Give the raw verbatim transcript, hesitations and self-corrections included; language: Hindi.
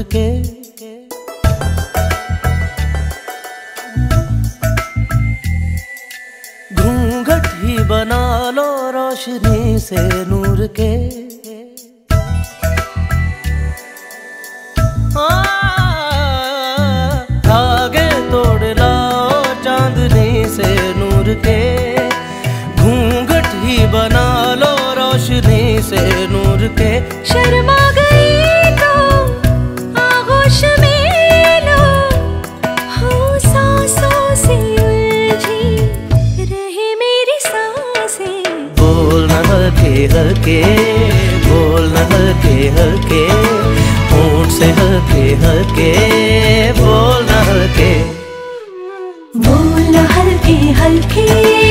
के। घूंघट ही बना लो रोशनी से नूर के। धागे तोड़ लाओ चांदनी से नूर के। घूंघट ही बना लो रोशनी से नूर के। शर्मा गई तो आगोश में लो, हो सांसों से उलझी रहे मेरी सांसें। बोल न हल्के हल्के, बोल न हल्के हल्के, होंठ से हल्के हल्के, बोल न हल्के। बोल न हल्के हल्के,